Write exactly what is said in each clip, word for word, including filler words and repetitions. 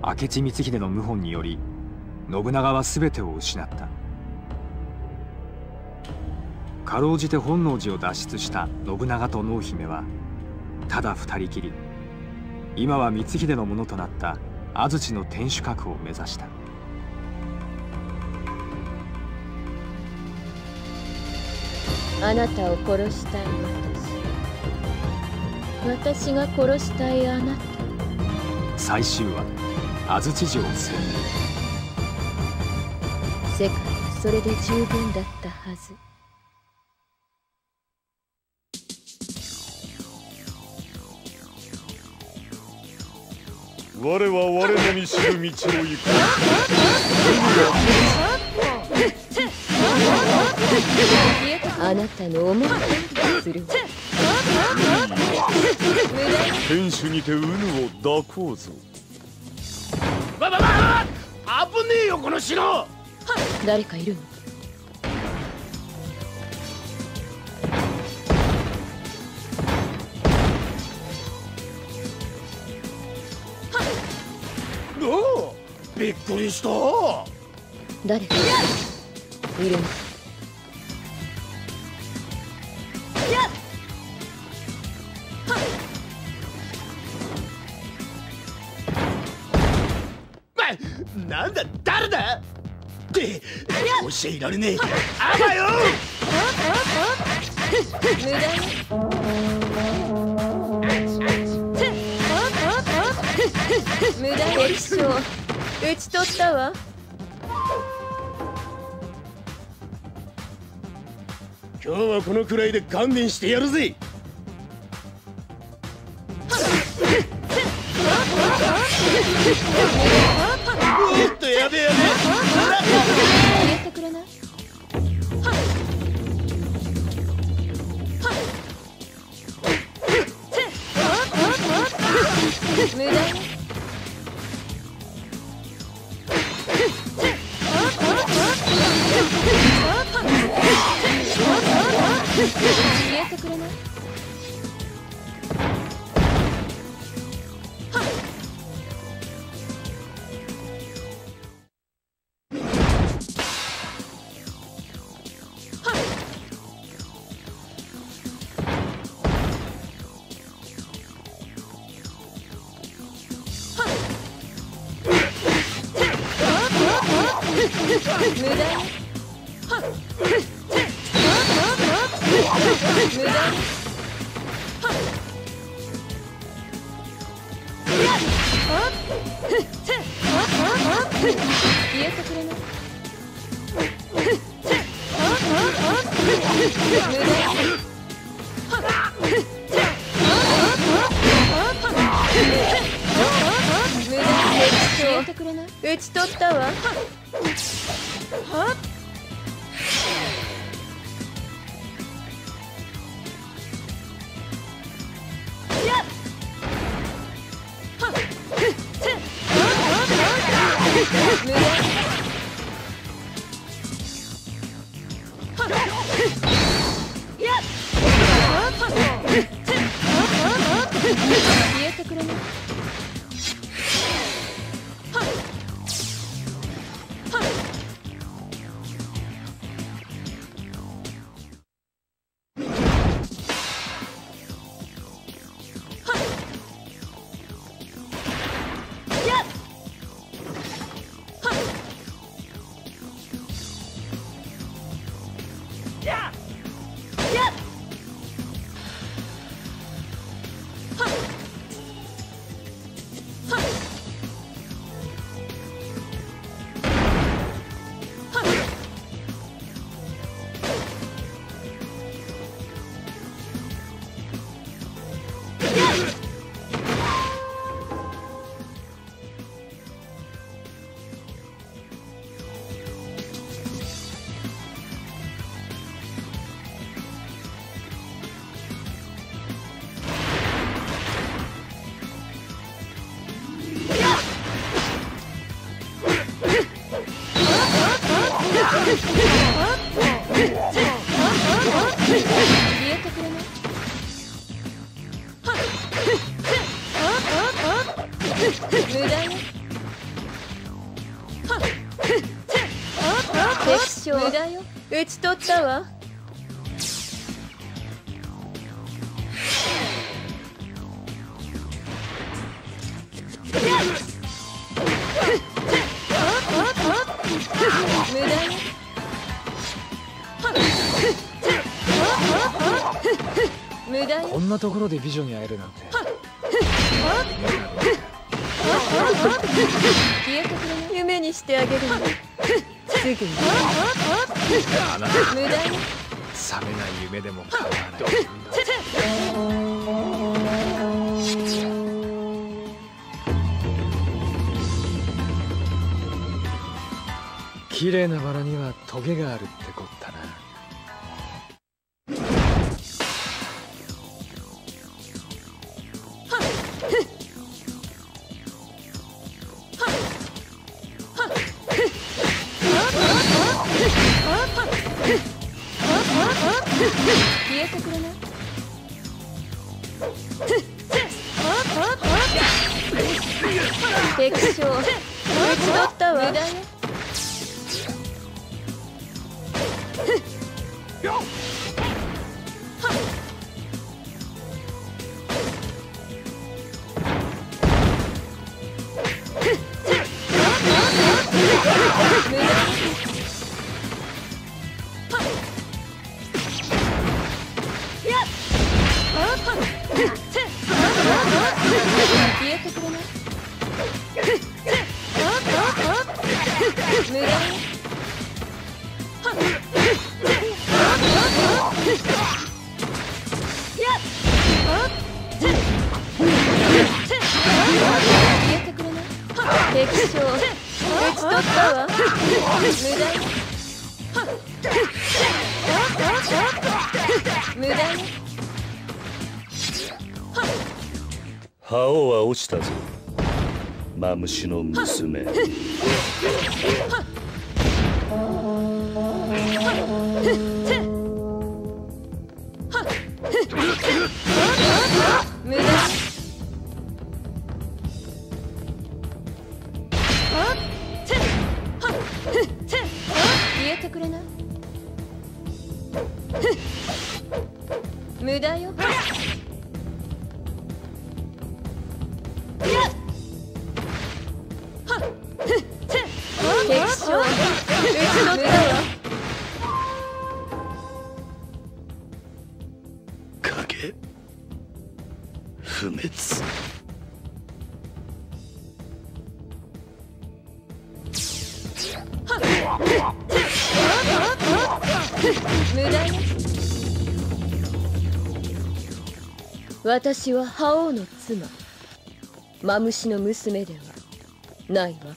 明智光秀の謀反により信長は全てを失った。かろうじて本能寺を脱出した信長と濃姫はただ二人きり、今は光秀のものとなった安土の天守閣を目指した。 あなたを殺したい私、私が殺したいあなた。 最終話、安土城潜入。 世界はそれで十分だったはず。 我は我の見知る道を行く。 あなたの思いをする。 天守にてうぬを抱こうぞ。 わわわわ、危ねえよこの城。 誰かいるの？ おお、びっくりした。 誰かいるの？ なんだ、誰だって教えられねえ。あばよ。 無駄よ。無駄敵将討ち取ったわ。 今日はこのくらいで勘弁してやるぜ。おっと、やべやべ。 入れてくれない？無駄よ。入れてくれない？無駄よ。無駄よ。入れてくれない？無駄よ。入れてくれない？討ち取ったわ。はっ。消えてくれない？ 駄よ。討ち取ったわ。無駄よ。無駄よ。 こんなところで美女に会えるなんて。 消えてくれない。夢にしてあげるの。すぐに。無駄よ。 覚めない夢でも構わない。綺麗なバラにはトゲがあるってこったな。 消えてくれない。敵将討ち取ったわ。無駄よ。消えてくれない。無駄よ。消えてくれない。敵将討ち取ったわ。無駄よ。無駄よ。 覇王は落ちたぞ、マムシの娘。 無駄。消えてくれない。無駄よ。敵将討ち取ったわ。 影不滅。 無駄よ。私は覇王の妻、マムシの娘ではないわ。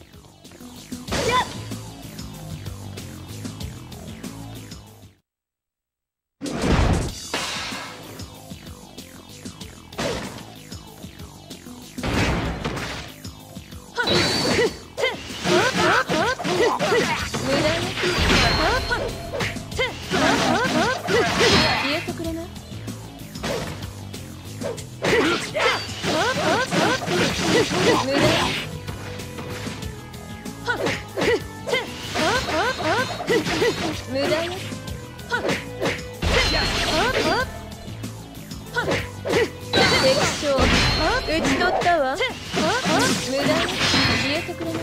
消えてくれない。無駄。無駄よ。敵将討ち取ったわ。無駄よ。消えてくれない。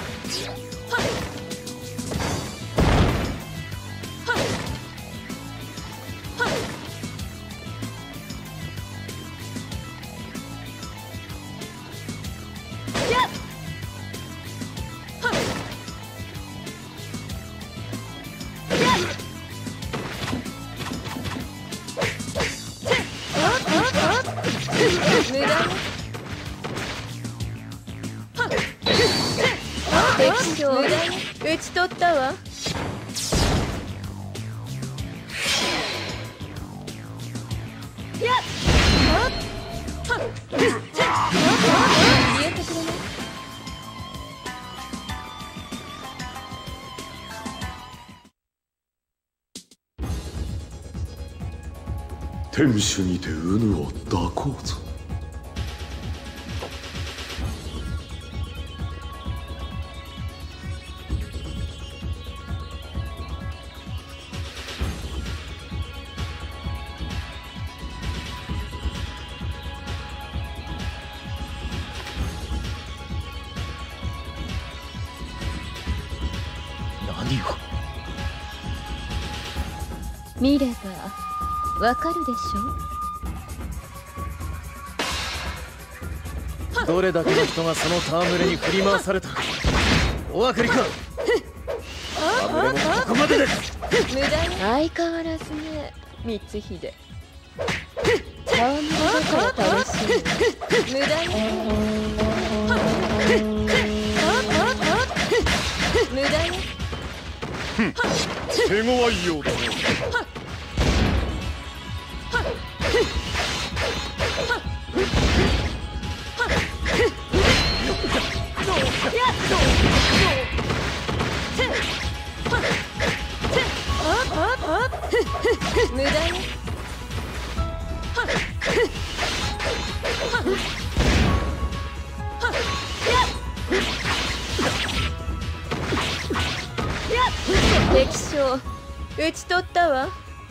無駄よ。敵将討ち取ったわ。消えてくれない。 天守にて鵜を抱こうぞ。 見ればわかるでしょ。 どれだけの人がその戯れに振り回されたかお分かりか。戯れもここまでです。 無駄に相変わらずね、光秀。戯れだから楽しい。無駄に無駄に手強いようだな。 無駄に敵将討ち取ったわ。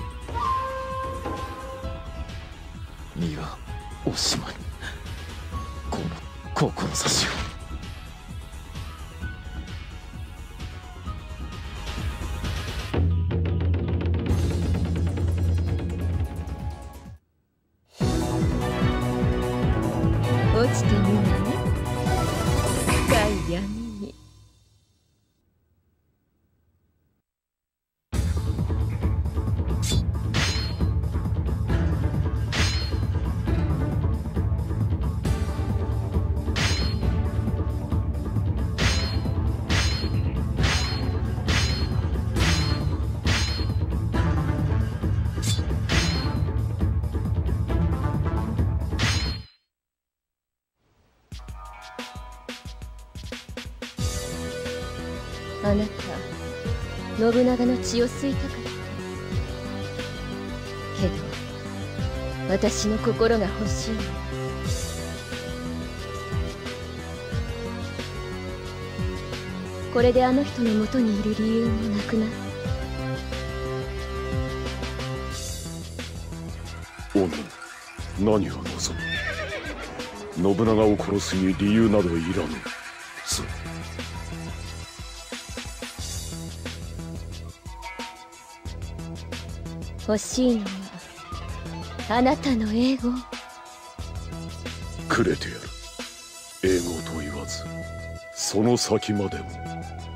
身はおしまい。この志を。 落ちてみるね。深い闇に。あなた、信長の血を吸いたかった。けど、私の心が欲しいの。これであの人の元にいる理由もなくなった。 おの、何を望む。信長を殺すに理由などいらぬ。そう。 欲しいのはあなたの英語。 くれてやる。英語と言わずその先までも。